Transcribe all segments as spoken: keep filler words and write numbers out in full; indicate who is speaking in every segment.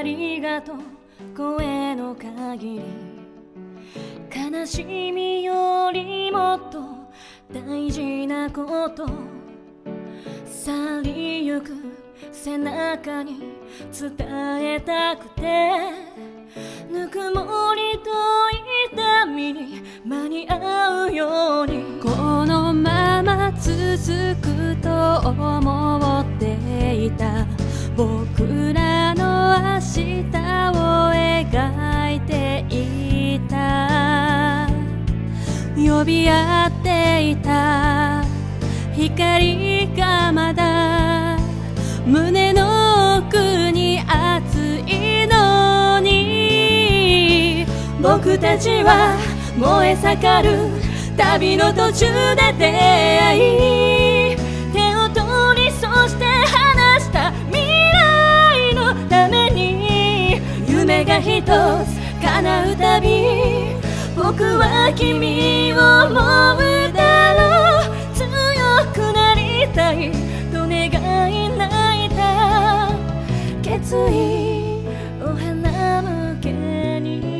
Speaker 1: りがとう声の限り、悲しみよりもっと大事なこと、去りゆく背中に伝えたくて、ぬくもりと痛みに間に合うように、
Speaker 2: このまま続くと思っていた僕らの明日を描いていた、呼び合っていた光がまだ胸の奥に熱いのに、僕たちは燃え盛る旅の途中で出会い、手を取りそして離した未来のために、夢が一つ叶うたび僕は君を思うだろう、強くなりたいと願い泣いた決意お花向けに、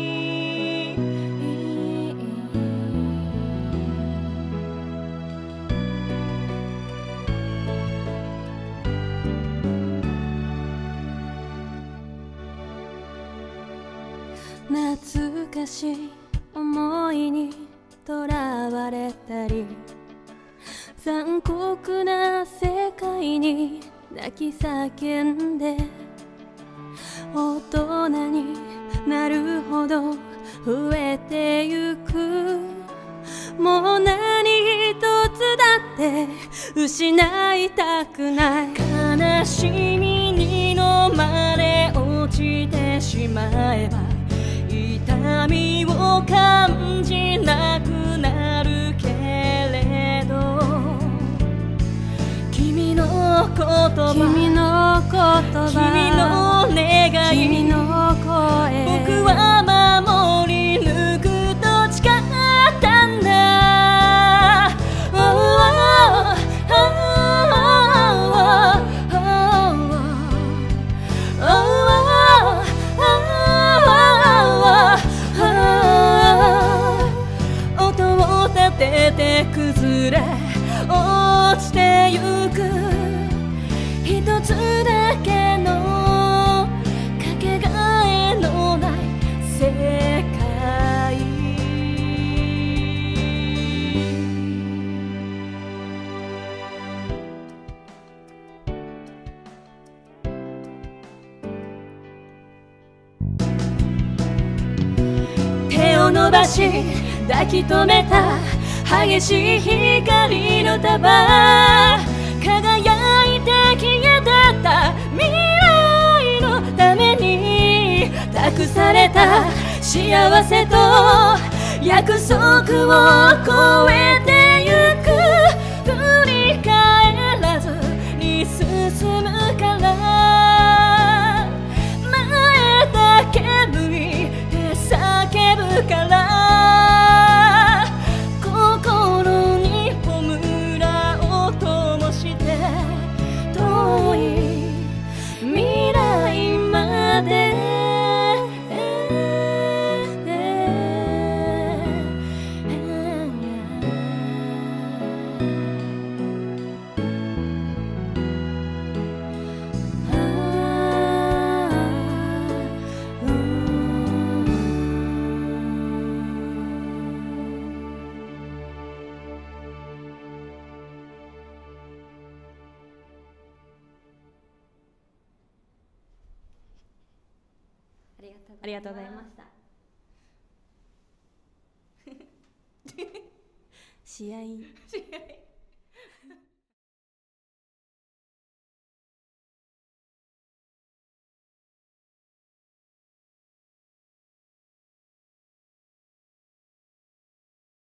Speaker 2: 懐かしい思いにとらわれたり、残酷な世界に泣き叫んで、大人になるほど増えてゆく、もう何一つだって失いたくない、
Speaker 1: 悲しみに飲まれ落ちてしまえば痛みを感じなくなるけれど、君の言葉、
Speaker 2: 君の言葉、
Speaker 1: 君の願い、
Speaker 2: 君の声、
Speaker 1: 僕は守り抜くと誓ったんだ。oh, oh, oh, oh, oh, oh, oh, 音を立てて崩れ落ちてゆく一つだけのかけがえのない世界、手を伸ばし抱き留めた激しい光の束、輝いて消えてった未来のために、託された幸せと約束を超えてゆく、振り返らずに進むから、前だけ向いて叫ぶから、遠い未来まで
Speaker 2: ありがとうございました。試合。
Speaker 1: 試合